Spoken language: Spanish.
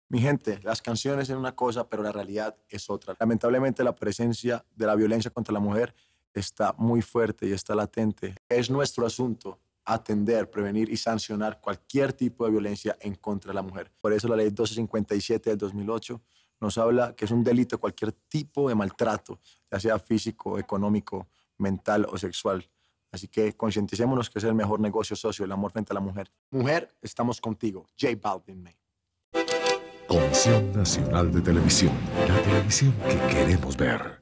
Mi gente, las canciones son una cosa, pero la realidad es otra. Lamentablemente la presencia de la violencia contra la mujer está muy fuerte y está latente. Es nuestro asunto atender, prevenir y sancionar cualquier tipo de violencia en contra de la mujer. Por eso la ley 1257 del 2008 nos habla que es un delito cualquier tipo de maltrato, ya sea físico, económico, mental o sexual. Así que concienticémonos que es el mejor negocio socio, el amor frente a la mujer. Mujer, estamos contigo. J Balvin, man. Comisión Nacional de Televisión, la televisión que queremos ver.